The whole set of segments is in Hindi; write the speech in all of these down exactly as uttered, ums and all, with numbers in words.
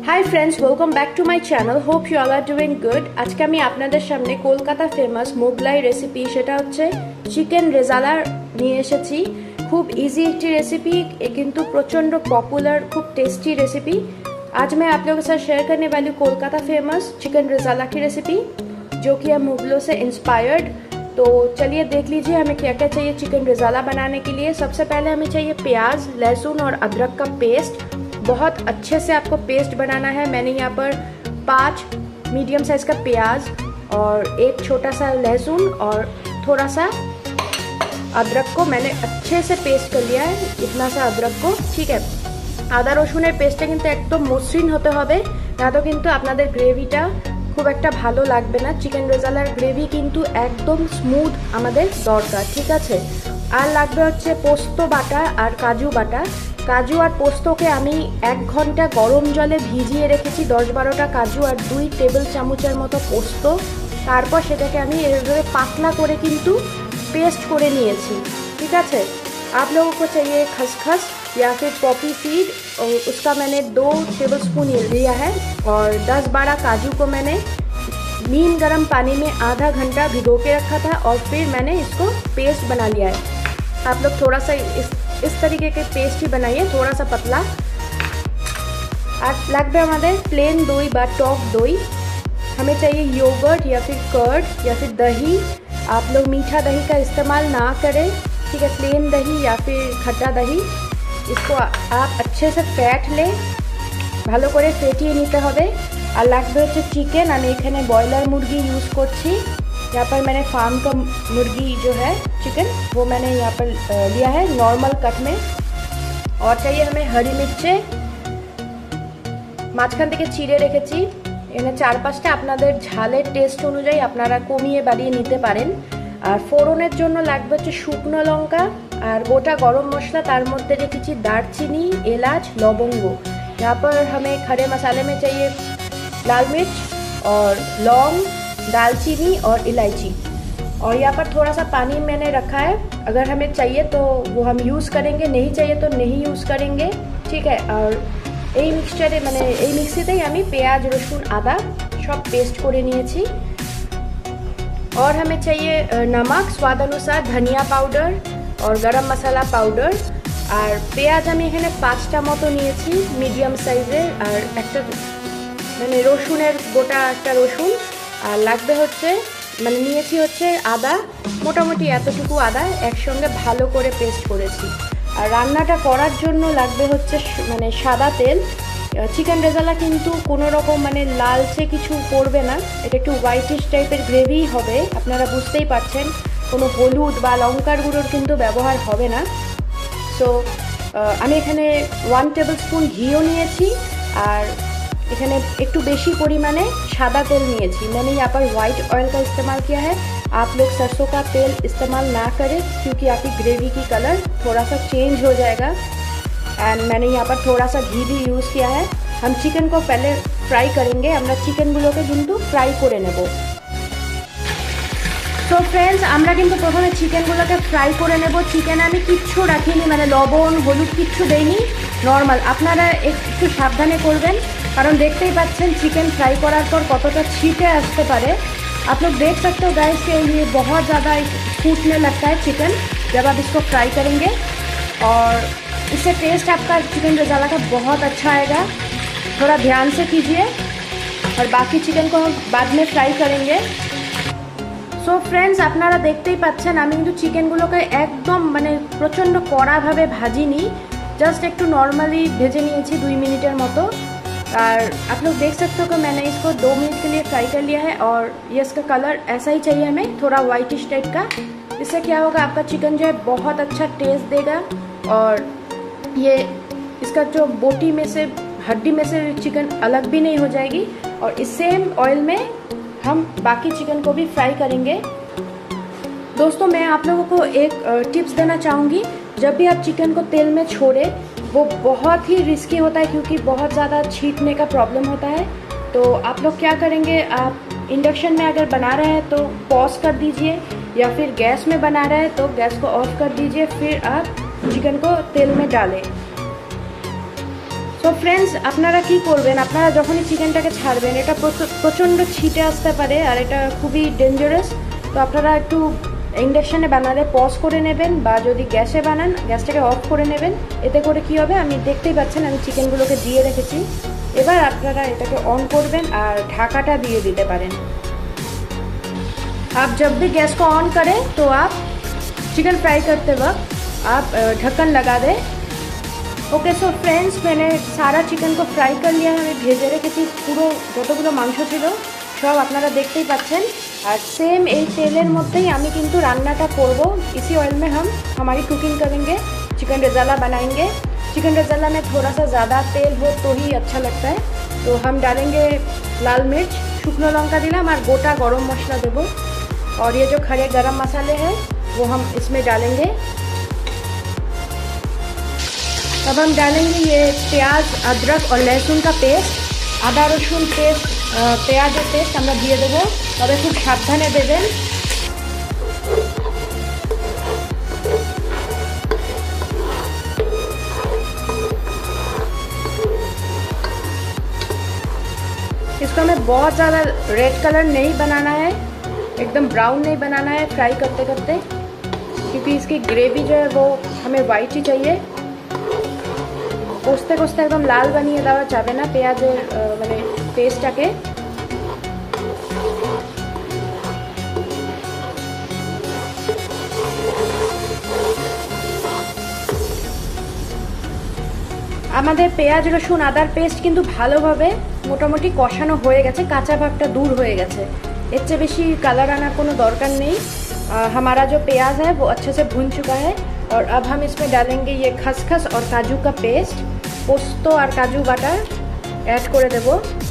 High friends, welcome back to my channel. Hope you all are doing good. आज के आमी आपनादेर सामने कलकाता फेमास मोगलाई रेसिपी सेटा होच्छे चिकेन रेजाला निये एसेछि। खूब इजी एक रेसिपी किन्तु प्रचंड पपुलर खूब टेस्टी रेसिपी। आज मैं आप लोगों के साथ शेयर करने वाली हूँ कोलकाता फेमस चिकन रेजाला की रेसिपी, जो कि है मुगलों से इंस्पायर्ड। तो चलिए देख लीजिए हमें क्या क्या चाहिए चिकन रेजाला बनाने के लिए। सबसे पहले हमें चाहिए प्याज, लहसुन और अदरक का पेस्ट। बहुत अच्छे से आपको पेस्ट बनाना है। मैंने यहाँ पर पाँच मीडियम साइज का प्याज और एक छोटा सा लहसुन और थोड़ा सा अदरक को मैंने अच्छे से पेस्ट कर लिया है। इतना सा अदरक को, ठीक है। आदा रसुन पेस्टा किन्तु एकदम मसृण होते होबे, ना तो किन्तु आपनादेर ग्रेविटा खूब एक भालो लागबे ना। चिकेन रेजालार ग्रेवी किन्तु एकदम स्मूथ आमादेर दरकार, ठीक आछे। आर लागबे होच्छे पोस्त बाटा और काजू बाटा। काजू और पोस्तके आमी एक घंटा गरम जले भिजिए रेखेछि। दस बारोटा काजू और दुई टेबिल चामचेर मतो पोस्त। तारपर सेटाके आमी एभाবে पातला करे किन्तु पेस्ट करे निয়েছি, ठीक है। आप लोगों को चाहिए खसखस या फिर पॉपी सीड, और उसका मैंने दो टेबल स्पून लिया है। और दस बारह काजू को मैंने नीम गर्म पानी में आधा घंटा भिगो के रखा था और फिर मैंने इसको पेस्ट बना लिया है। आप लोग थोड़ा सा इस इस तरीके के पेस्ट ही बनाइए, थोड़ा सा पतला। आज लागबे हमारे प्लेन दही बा टक दही। हमें चाहिए योगर्ट या फिर कर्ड या फिर दही। आप लोग मीठा दही का इस्तेमाल ना करें, ठीक है। प्लेन दही या फिर खट्टा दही, इसको आप अच्छे से फैट ले, भालो करे फेटिए निते होबे। और लागबे होच्छे चिकेन। आमी एखाने बॉयलर मुर्गी यूज़ करछि। यहाँ पर मैंने फार्म का मुर्गी जो है चिकन, वो मैंने यहाँ पर लिया है नॉर्मल कट में। और चाहिए हमें हरी मिर्चे, माঝখান থেকে চিড়ে রেখেছি। এখানে চার পাঁচটা আপনাদের ঝালের টেস্ট অনুযায়ী আপনারা কমিয়ে বাড়িয়ে নিতে পারেন। আর ফোড়নের জন্য লাগবে হচ্ছে শুকনো লঙ্কা আর গোটা গরম মশলা, তার মধ্যে রেখেছি দারচিনি, এলাচ, লবঙ্গ। यहाँ पर हमें खड़े मसाले में चाहिए लाल मिर्च और लौंग, दालचीनी और इलायची। और यहाँ पर थोड़ा सा पानी मैंने रखा है, अगर हमें चाहिए तो वो हम यूज़ करेंगे, नहीं चाहिए तो नहीं यूज़ करेंगे, ठीक है। और এই মিক্সচারে মানে এই মিক্সিতেই আমি পেঁয়াজ, রসুন, আদা सब पेस्ट করে নিয়েছি। और हमें चाहिए नमक स्वाद अनुसार, धनिया पाउडर और गरम मसाला पाउडर। और पेঁয়াজ আমি এখানে পাঁচটা মতো নিয়েছি মিডিয়াম সাইজের। আর একটা মানে রসুনের গোটা একটা রসুন। আর লাগবে হচ্ছে মানে নিয়েছি হচ্ছে আদা, মোটামুটি এতটুকু আদা একসঙ্গে ভালো করে পেস্ট করেছি। আর রান্নাটা করার জন্য লাগবে হচ্ছে মানে সাদা তেল। চিকেন রেজালা কিন্তু কোনো রকম মানে লালচে কিছু করবে না, এটা একটু হোয়াইটিশ টাইপের গ্রেভি হবে, আপনারা বুঝতেই পারছেন। কোনো হলুদ বা লঙ্কার গুঁড়োর কিন্তু ব্যবহার হবে না। সো আমি এখানে ওয়ান টেবিল স্পুন ঘিও নিয়েছি আর এখানে একটু বেশি परिमाणे सादा तेल निয়েছি। मैंने यहाँ पर वाइट ऑयल का इस्तेमाल किया है। आप लोग सरसों का तेल इस्तेमाल ना करें क्योंकि आपकी ग्रेवी की कलर थोड़ा सा चेंज हो जाएगा। एंड मैंने यहाँ पर थोड़ा सा घी भी यूज़ किया है। हम चिकन को पहले फ्राई करेंगे, আমরা চিকেনগুলোকে কিন্তু ফ্রাই করে নেব। তো ফ্রেন্ডস, আমরা কিন্তু প্রথমে চিকেনগুলোকে ফ্রাই করে নেব। চিকেনে আমি কিচ্ছু রাখিনি, মানে লবণ হলুদ কিচ্ছু দেইনি, নর্মাল। আপনারা একটু সাবধানে করবেন, कारण देखते ही पाচ্ছেন चिकन फ्राई करार पर कतटा छीटे आसते पारे। आप लोग देख सकते हो गाइस कि ये बहुत ज़्यादा फूटने लगता है चिकन जब आप इसको फ्राई करेंगे, और इससे टेस्ट आपका चिकन रेजाला का बहुत अच्छा आएगा। थोड़ा ध्यान से कीजिए और बाकी चिकन को हम बाद में फ्राई करेंगे। सो फ्रेंड्स, আপনারা দেখতেই পাচ্ছেন আমি কিন্তু চিকেনগুলোকে একদম মানে প্রচণ্ড কড়াভাবে ভাজিনি, জাস্ট একটু নর্মালি ভেজে নিয়েছি দুই মিনিটের মতো। और आप लोग देख सकते हो कि मैंने इसको दो मिनट के लिए फ्राई कर लिया है। और ये इसका कलर ऐसा ही चाहिए हमें, थोड़ा वाइटिश टाइप का। इससे क्या होगा, आपका चिकन जो है बहुत अच्छा टेस्ट देगा। और ये इसका जो बोटी में से हड्डी में से चिकन अलग भी नहीं हो जाएगी। और इस सेम ऑयल में हम बाकी चिकन को भी फ्राई करेंगे। दोस्तों, मैं आप लोगों को एक टिप्स देना चाहूँगी। जब भी आप चिकन को तेल में छोड़े, वो बहुत ही रिस्की होता है क्योंकि बहुत ज़्यादा छींटने का प्रॉब्लम होता है। तो आप लोग क्या करेंगे, आप इंडक्शन में अगर बना रहे हैं तो पॉज कर दीजिए, या फिर गैस में बना रहे हैं तो गैस को ऑफ कर दीजिए, फिर आप चिकन को तेल में डालें। তো ফ্রেন্ডস, আপনারা কি করবেন, আপনারা যখনই চিকেনটাকে ছাড়বেন, এটা প্রচণ্ড ছিটে আসতে পারে আর এটা খুবই ডেঞ্জারাস। তো আপনারা একটু ইন্ডাকশানে বানালে পজ করে নেবেন, বা যদি গ্যাসে বানান গ্যাসটাকে অফ করে নেবেন। এতে করে কি হবে, আমি দেখতেই পাচ্ছেন আমি চিকেনগুলোকে দিয়ে রেখেছি। এবার আপনারা এটাকে অন করবেন আর ঢাকাটা দিয়ে দিতে পারেন। आप जब भी गैस को ऑन करें तो आप चिकन फ्राई करते वक्त आप ढक्कन लगा दें। ओके सो फ्रेंड्स, मैंने सारा चिकन को फ्राई कर लिया है। আমি ভেজে রেখেছি পুরো যতগুলো মাংস ছিল সব, আপনারা দেখতেই পাচ্ছেন। আর সেম এই তেলের মধ্যেই আমি কিন্তু রান্নাটা করব। इसी ऑयल में हम हमारी कुकिंग करेंगे, चिकन रेजाला बनाएंगे। चिकन रेजाला में थोड़ा सा ज़्यादा तेल हो तो ही अच्छा लगता है। तो हम डालेंगे लाल मिर्च, शुकनो लंका दिलाम और गोटा गरम मसला देबो। और ये जो खड़े गरम मसाले हैं वो हम इसमें डालेंगे। अब हम डालेंगे ये प्याज, अदरक और लहसुन का पेस्ट, आदा रसुन पेस्ट, पेঁয়াজের পেস্ট আমরা দিয়ে দেবো। তবে খুব সাবধানে দেবেন। इसको हमें बहुत ज़्यादा रेड कलर नहीं बनाना है, एकदम ब्राउन नहीं बनाना है फ्राई करते करते, क्योंकि इसकी ग्रेवी जो है वो हमें वाइट ही चाहिए। কষতে কষতে একদম লাল বানিয়ে দেওয়া যাবে না পেঁয়াজের মানে পেস্টটাকে। আমাদের পেঁয়াজ রসুন আদার পেস্ট কিন্তু ভালোভাবে মোটামুটি কষানো হয়ে গেছে, কাঁচা ভাবটা दूर হয়ে গেছে। এর চেয়ে বেশি কালার আনার কোনো দরকার নেই। हमारा जो प्याज है वो अच्छे से भून चुका है। और अब हम इसमें डालेंगे ये खसखस और काजू का पेस्ट, पोस्तो और काजू बाटा ऐड করে দেব।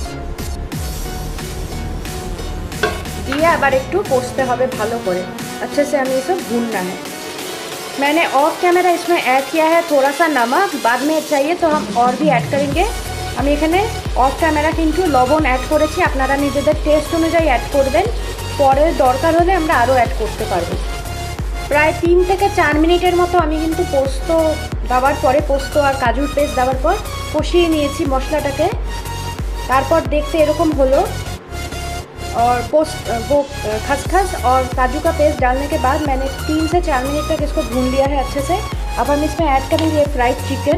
দিয়ে আবার একটু কষতে হবে ভালো করে, अच्छे से हमें इसे भूनना है। मैंने ऑफ कैमरा इसमें ऐड किया है थोड़ा सा नमक, बाद में चाहिए तो हम और भी ऐड करेंगे। আমি এখানে অফ ক্যামেরা কিন্তু লবণ অ্যাড করেছি, আপনারা নিজেদের টেস্ট অনুযায়ী অ্যাড করবেন। পরে দরকার হলে আমরা আরও অ্যাড করতে পারবো। প্রায় তিন থেকে চার মিনিটের মতো আমি কিন্তু পোস্ত দেওয়ার পরে, পোস্ত আর কাজুর পেস্ট দেওয়ার পর কষিয়ে নিয়েছি মশলাটাকে। তারপর দেখতে এরকম হলো। और पोस्ट वो खसखस और काजू का पेस्ट डालने के बाद मैंने तीन से चार मिनट तक इसको भून लिया है अच्छे से। अब हम इसमें ऐड करेंगे फ्राइड चिकन।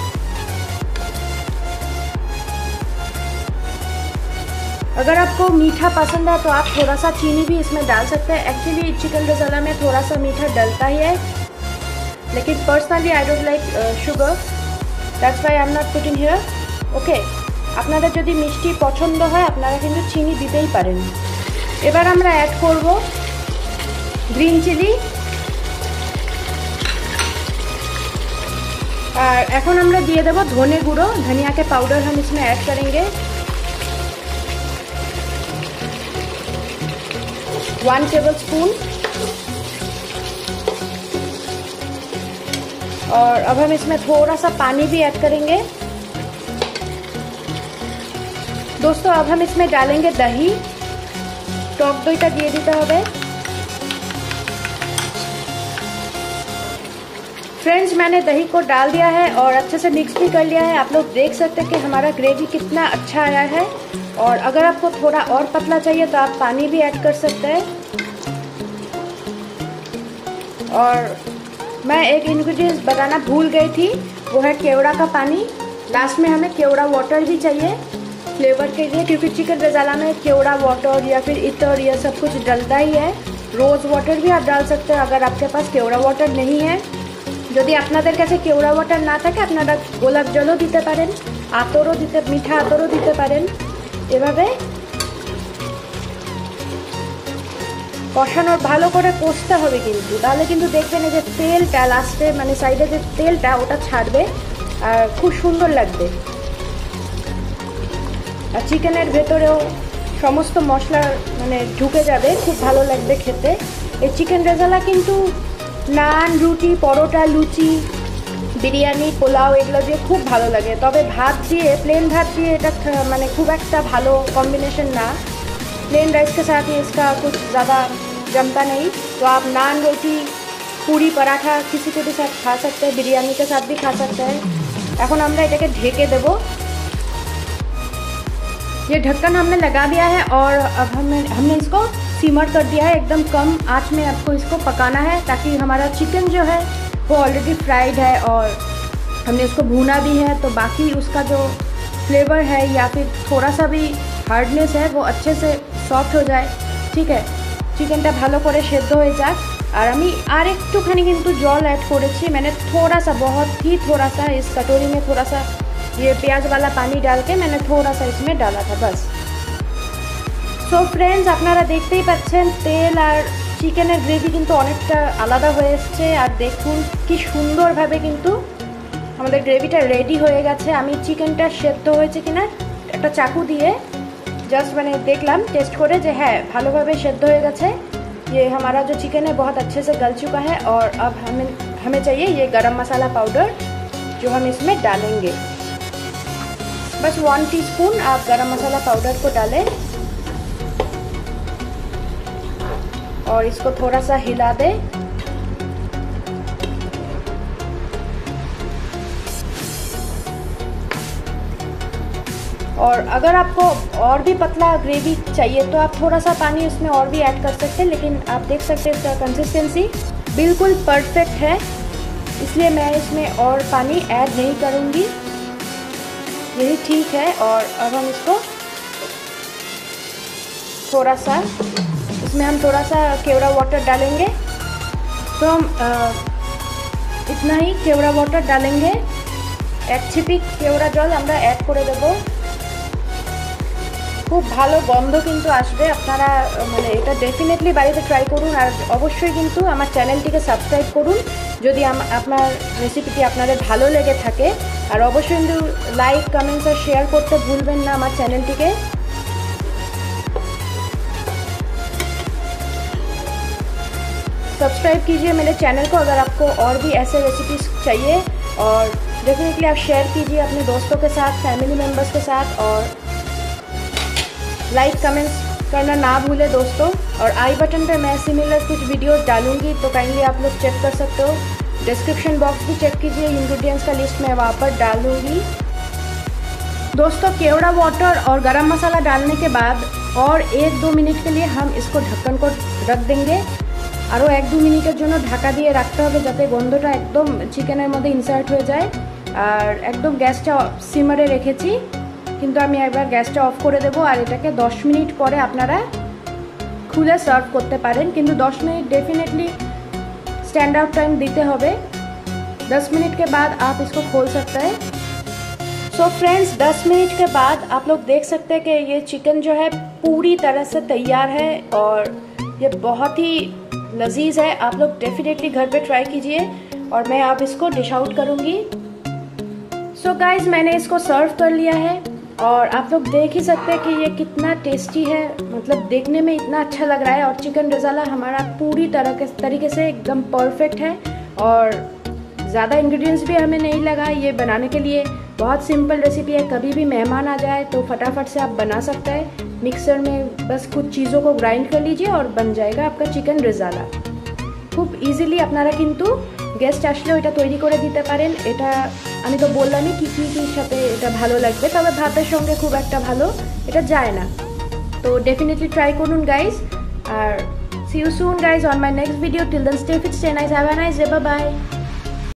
अगर आपको मीठा पसंद है तो आप थोड़ा सा चीनी भी इसमें डाल सकते हैं। एक्चुअली चिकन रेजाला में थोड़ा सा मीठा डलता ही है, लेकिन personally I don't like sugar, that's why I am not putting here. Okay, আপনাদের যদি মিষ্টি পছন্দ হয় আপনারা কিন্তু চিনি দিতেই পারেন। এবার আমরা অ্যাড করব গ্রিন চিলি। আর এখন আমরা দিয়ে দেব ধনে গুঁড়ো, ধনিয়া के पाउडर हम इसमें ऐड करेंगे। One tablespoon. और अब हम इसमें थोड़ा सा पानी भी ऐड करेंगे। दोस्तों, अब हम इसमें डालेंगे दही। टक दईटा दिए दीते होबे। फ्रेंड्स, मैंने दही को डाल दिया है और अच्छे से मिक्स भी कर लिया है। आप लोग देख सकते हैं कि हमारा ग्रेवी कितना अच्छा आया है। और अगर आपको थोड़ा और पतला चाहिए तो आप पानी भी ऐड कर सकते हैं। और मैं एक इंग्रेडिएंट्स बताना भूल गई थी, वो है केवड़ा का पानी। लास्ट में हमें केवड़ा वाटर भी चाहिए फ्लेवर के लिए, क्योंकि चिकन रेजाला में केवड़ा वाटर या फिर इतर यह सब कुछ डलता ही है। रोज़ वाटर भी आप डाल सकते हैं अगर आपके पास केवड़ा वाटर नहीं है। যদি আপনাদের কাছে কেওড়া ওয়াটার না থাকে আপনারা গোলাপ জলও দিতে পারেন, আতরও দিতে, মিঠা আতরও দিতে পারেন। এভাবে কষানোর ভালো করে কষতে হবে কিন্তু, তাহলে কিন্তু দেখবেন এই যে তেলটা লাস্টে মানে সাইডে যে তেলটা ওটা ছাড়বে আর খুব সুন্দর লাগবে। আর চিকেনের ভেতরেও সমস্ত মশলা মানে ঢুকে যাবে, খুব ভালো লাগবে খেতে। এই চিকেন রেজালা কিন্তু নান, রুটি, পরোটা, লুচি, বিরিয়ানি, পোলাও এগুলো দিয়ে খুব ভালো লাগে। তবে ভাত দিয়ে, প্লেন भात দিয়ে এটা মানে খুব একটা ভালো कॉम्बिनेशन ना। प्लेन राइस के साथ ही इसका कुछ ज़्यादा जमता नहीं। तो आप नान, रोटी, पूरी, पराठा किसी के भी साथ खा सकते हैं, बिरयानी के साथ भी खा सकते हैं। এখন আমরা এটাকে ঢেকে দেব। ये ढक्कन हमने लगा दिया है और अब हमने हमने इसको सिमर कर दिया है। एकदम कम आंच में आपको इसको पकाना है ताकि हमारा चिकन जो है वो ऑलरेडी फ्राइड है और हमने उसको भूना भी है, तो बाकी उसका जो फ्लेवर है या फिर थोड़ा सा भी हार्डनेस है वो अच्छे से सॉफ्ट हो जाए। ठीक है, चिकेनটা ভালো করে সেদ্ধ হয়ে যাক। আর আমি আর একটুখানি কিন্তু জল ऐड করেছি। मैंने थोड़ा सा, बहुत ही थोड़ा सा, इस कटोरी में थोड़ा सा ये प्याज वाला पानी डाल के मैंने थोड़ा सा इसमें डाला था बस। सो फ्रेंड्स, আপনারা দেখতেই পাচ্ছেন তেল আর চিকেনের গ্রেভি কিন্তু অনেকটা আলাদা হয়ে এসছে। আর দেখুন কি সুন্দরভাবে কিন্তু আমাদের গ্রেভিটা রেডি হয়ে গেছে। আমি চিকেনটা সেদ্ধ হয়েছে কিনা একটা চাকু দিয়ে जस्ट मैंने देखलाम टेस्ट करे जे है भालोभावे सेদ্ধ हो गए। ये हमारा जो चिकन है बहुत अच्छे से गल चुका है और अब हमें हमें चाहिए ये गरम मसाला पाउडर जो हम इसमें डालेंगे। बस वन टीस्पून आप गरम मसाला पाउडर को डालें और इसको थोड़ा सा हिला दें। और अगर आपको और भी पतला ग्रेवी चाहिए तो आप थोड़ा सा पानी इसमें और भी ऐड कर सकते हैं, लेकिन आप देख सकते हैं इसका कंसिस्टेंसी बिल्कुल परफेक्ट है, इसलिए मैं इसमें और पानी ऐड नहीं करूँगी, यही ठीक है। और अब हम इसको थोड़ा सा इसमें हम थोड़ा सा केवड़ा वाटर डालेंगे। तो हम आ, इतना ही केवड़ा वाटर डालेंगे, एक छिपी केवड़ा जल আমরা ऐड করে দেব। খুব ভালো গন্ধ কিন্তু আসবে। আপনারা মানে এটা ডেফিনেটলি বাড়িতে ট্রাই করুন আর অবশ্যই কিন্তু আমার চ্যানেলটিকে সাবস্ক্রাইব করুন যদি আপনার রেসিপিটি আপনাদের ভালো লেগে থাকে। আর অবশ্যই কিন্তু লাইক, কমেন্টস আর শেয়ার করতে ভুলবেন না আমার চ্যানেলটিকে। सब्सक्राइब कीजिए मेरे चैनल को अगर आपको और भी ऐसे रेसिपीज़ चाहिए, और डेफिनेटली आप शेयर कीजिए अपने दोस्तों के साथ, फैमिली मेम्बर्स के साथ, और लाइक कमेंट्स करना ना भूलें दोस्तों। और आई बटन पे मैं सिमिलर कुछ वीडियोस डालूंगी तो काइंडली आप लोग चेक कर सकते हो। डिस्क्रिप्शन बॉक्स भी चेक कीजिए, इंग्रेडिएंट्स का लिस्ट मैं वहाँ पर डाल दूँगी। दोस्तों, केवड़ा वाटर और गरम मसाला डालने के बाद और एक दो मिनट के लिए हम इसको ढक्कन को रख देंगे। আরও এক দু মিনিটের জন্য ঢাকা দিয়ে রাখতে হবে যাতে গন্ধটা একদম চিকেনের মধ্যে ইনসার্ট হয়ে যায়। আর একদম গ্যাসটা সিমারে রেখেছি, কিন্তু আমি একবার গ্যাসটা অফ করে দেবো। আর এটাকে দশ মিনিট পরে আপনারা খুলে সার্ভ করতে পারেন, কিন্তু दस minute definitely stand out time दीते হবে। दस मिनट के बाद आप इसको खोल सकते हैं। सो फ्रेंड्स, दस मिनट के बाद आप लोग देख सकते हैं कि ये चिकन जो है पूरी तरह से तैयार है और ये बहुत ही लजीज है। आप लोग डेफिनेटली घर पे ट्राई कीजिए और मैं अब इसको डिश आउट करूँगी। सो गाइज, मैंने इसको सर्व कर लिया है और आप लोग देख ही सकते हैं कि ये कितना टेस्टी है, मतलब देखने में इतना अच्छा लग रहा है। और चिकन रज़ाला हमारा पूरी तरह के तरीके से एकदम परफेक्ट है और ज़्यादा इंग्रेडिएंट्स भी हमें नहीं लगा ये बनाने के लिए। बहुत सिंपल रेसिपी है, कभी भी मेहमान आ जाए तो फटाफट से आप बना सकते हैं। मिक्सर में बस कुछ चीज़ों को ग्राइंड कर लीजिए और बन जाएगा आपका चिकन रेज़ाला। खूब इजिली আপনারা কিন্তু গেস্ট আসলে এটা তৈরি করে দিতে পারেন। এটা আমি তো বললামই কি কি কি সাথে এটা ভালো লাগবে, তবে ভাতের সঙ্গে খুব একটা ভালো এটা যায় না। তো ডেফিনেটলি ট্রাই করুন গাইজ। আর see you soon guys on my next video. Till then stay fit, stay nice, have a nice day, bye by.